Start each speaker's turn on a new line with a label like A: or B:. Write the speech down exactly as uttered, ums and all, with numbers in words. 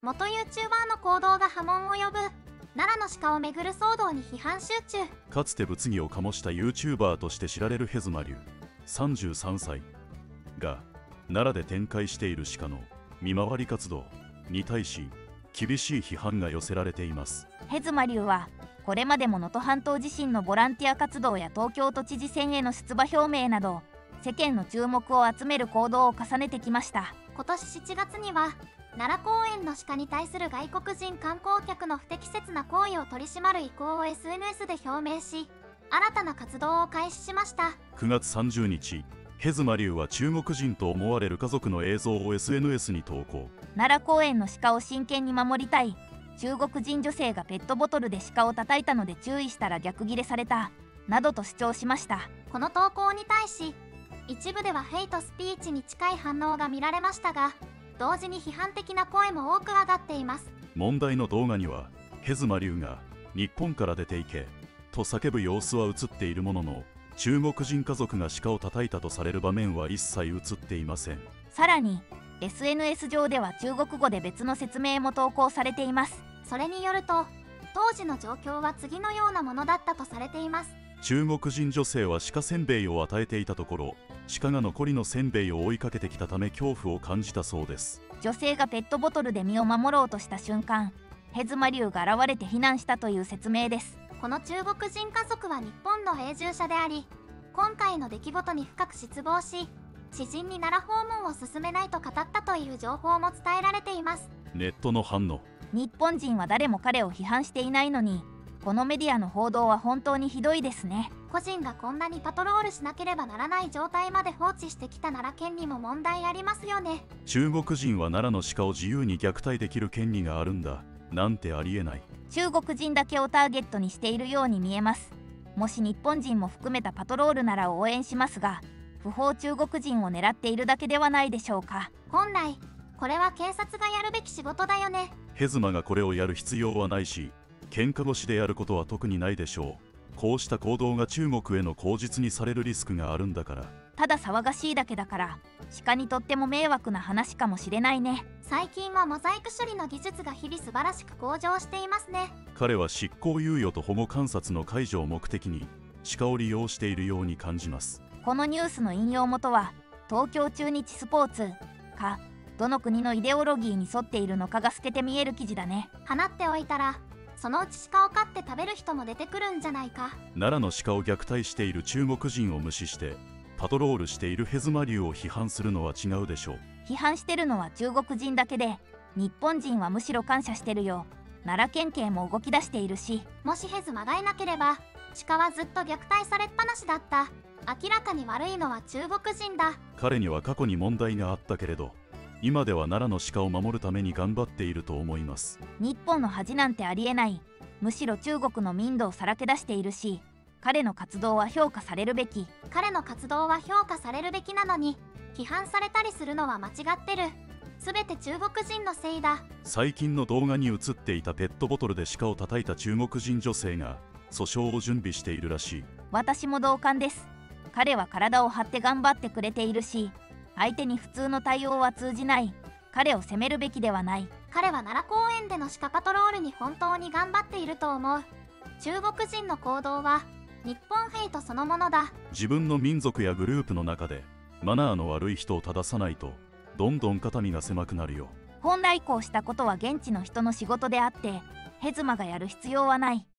A: 元 YouTuber の行動が波紋を呼ぶ奈良の鹿をめぐる騒動に批判集中。
B: かつて物議を醸した YouTuber として知られるヘズマリュウさんじゅうさんさいが奈良で展開している鹿の見回り活動に対し厳しい批判が寄せられています。
C: ヘズマリュウはこれまでも能登半島地震のボランティア活動や東京都知事選への出馬表明など世間の注目を集める行動を重ねてきました。
A: 今年しちがつには奈良公園の鹿に対する外国人観光客の不適切な行為を取り締まる意向を エスエヌエス で表明し、新たな活動を開始しました。
B: くがつさんじゅうにち、ヘズマリュウは中国人と思われる家族の映像を エスエヌエス に投稿。
C: 奈良公園の鹿を真剣に守りたい中国人女性がペットボトルで鹿を叩いたので注意したら逆ギレされたなどと主張しました。
A: この投稿に対し一部ではヘイトスピーチに近い反応が見られましたが、同時に批判的な声も多く上がっています。
B: 問題の動画にはヘズマリュウが日本から出ていけと叫ぶ様子は映っているものの、中国人家族が鹿を叩いたとされる場面は一切映っていません。
C: さらに エスエヌエス 上では中国語で別の説明も投稿されています。
A: それによると当時の状況は次のようなものだったとされています。
B: 中国人女性は鹿せんべいを与えていたところ、鹿が残りのせんべいを追いかけてきたため恐怖を感じたそうです。
C: 女性がペットボトルで身を守ろうとした瞬間、ヘズマリュウが現れて避難したという説明です。
A: この中国人家族は日本の永住者であり、今回の出来事に深く失望し、知人に奈良訪問を進めないと語ったという情報も伝えられています。
B: ネットの反応。
C: 日本人は誰も彼を批判していないのに、このメディアの報道は本当にひどいですね。
A: 個人がこんなにパトロールしなければならない状態まで放置してきた奈良県にも問題ありますよね。
B: 中国人は奈良の鹿を自由に虐待できる権利があるんだなんてありえない。
C: 中国人だけをターゲットにしているように見えます。もし日本人も含めたパトロールなら応援しますが、不法中国人を狙っているだけではないでしょうか。
A: 本来これは警察がやるべき仕事だよね。
B: ヘズマがこれをやる必要はないし、喧嘩越しでやることは特にないでしょう。こうした行動が中国への口実にされるリスクがあるんだから。
C: ただ騒がしいだけだから鹿にとっても迷惑な話かもしれないね。
A: 最近はモザイク処理の技術が日々素晴らしく向上していますね。
B: 彼は執行猶予と保護観察の解除を目的に鹿を利用しているように感じます。
C: このニュースの引用元は東京中日スポーツかどの国のイデオロギーに沿っているのかが透けて見える記事だね。
A: 放っておいたらそのうち鹿を飼って食べる人も出てくるんじゃないか。
B: 奈良の鹿を虐待している中国人を無視してパトロールしているヘズマリュウを批判するのは違うでしょう。
C: 批判してるのは中国人だけで、日本人はむしろ感謝してるよ。奈良県警も動き出しているし。
A: もしヘズマがいなければ鹿はずっと虐待されっぱなしだった。明らかに悪いのは中国人だ。
B: 彼には過去に問題があったけれど、今では奈良の鹿を守るために頑張っていると思います。
C: 日本の恥なんてありえない。むしろ中国の民度をさらけ出しているし、彼の活動は評価されるべき。
A: 彼の活動は評価されるべきなのに批判されたりするのは間違ってる。全て中国人のせいだ。
B: 最近の動画に映っていたペットボトルで鹿を叩いた中国人女性が訴訟を準備しているらしい。
C: 私も同感です。彼は体を張って頑張ってくれているし、相手に普通の対応は通じない。彼を責めるべきではない。
A: 彼は奈良公園での鹿パトロールに本当に頑張っていると思う。中国人の行動は日本ヘイトそのものだ。
B: 自分の民族やグループの中でマナーの悪い人を正さないとどんどん肩身が狭くなるよ。
C: 本来こうしたことは現地の人の仕事であって、ヘズマがやる必要はない。